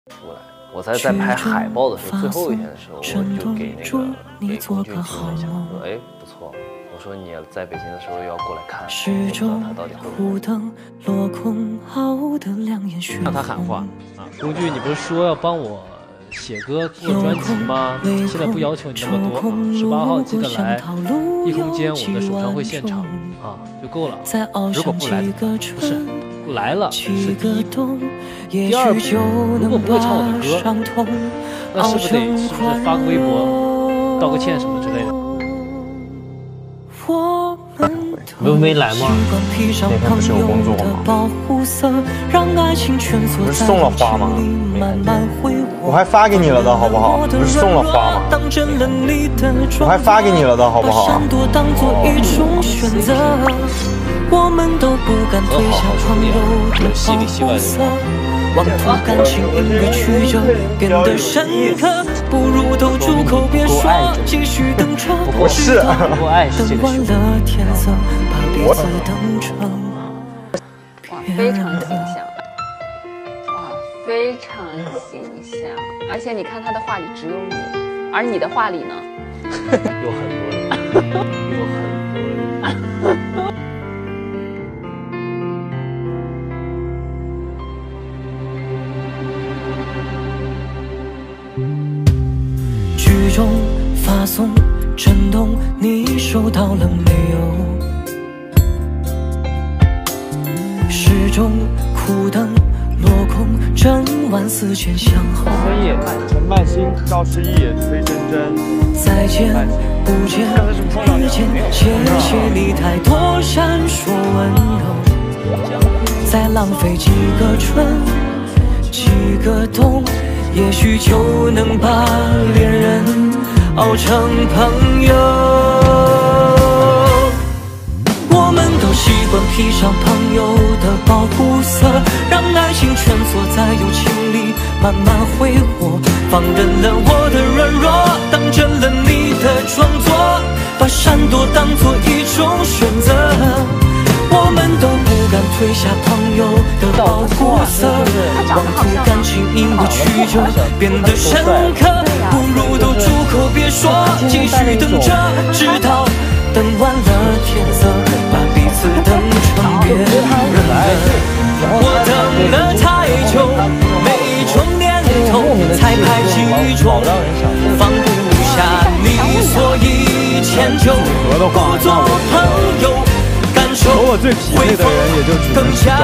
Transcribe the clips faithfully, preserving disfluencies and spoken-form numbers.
出来，我在在拍海报的时候，最后一天的时候，我就给那个给龚俊听了一下，说哎不错。我说你在北京的时候要过来看，我不知道他到底会不会。 让他喊话啊！龚俊，你不是说要帮我写歌做专辑吗？现在不要求你那么多啊！十八号记得来一空间我的首唱会现场啊就够了。如果不来怎么办？不是不来了是第一步，第二步，如果不会唱我的歌，那是不是得是不是发个微博道个歉什么之类的？ 你不是没来吗？那天不是有工作吗？不是送了花吗？没看见。我还发给你了的好不好？不是送了花吗？我还发给你了的好不好？ 我们都不敢退下朋友的保护色，妄图感情因为曲折变得深刻，不如都住口别说，继续等着， 不是， 等完了天色，把彼此等成。 哇，非常形象，哇，非常形象，而且你看他的话里只有你，而你的话里呢， 有很多人，有很多人。 剧中发送震动，你收到了没有？时钟苦等落空，整晚思前想后。 春夜，陈曼心、赵诗意、崔真真。 再见不见，遇见，谢谢你太多闪烁温柔。再浪费几个春，几个冬。也许就能把恋人熬成朋友。我们都习惯披上朋友的保护色，让爱情蜷缩在友情里慢慢挥霍，放任了我的软弱，当真了你的装作，把闪躲当作一种选择。我们都不敢褪下朋友的保护色，妄图感情因为曲折变得深刻，不如都住口别说，继续等着，直到等完了天色，把彼此等成别人了。我等了太久，每种念头才排几种，放不下你，所以迁就，不做朋友。和我最匹配的人也就只能是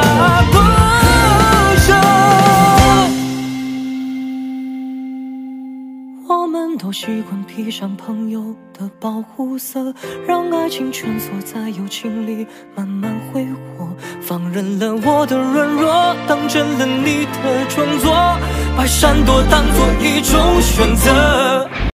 我们都习惯披上朋友的保护色，让爱情蜷缩在友情里慢慢挥霍，放任了我的软弱，当真了你的装作，把闪躲当作一种选择。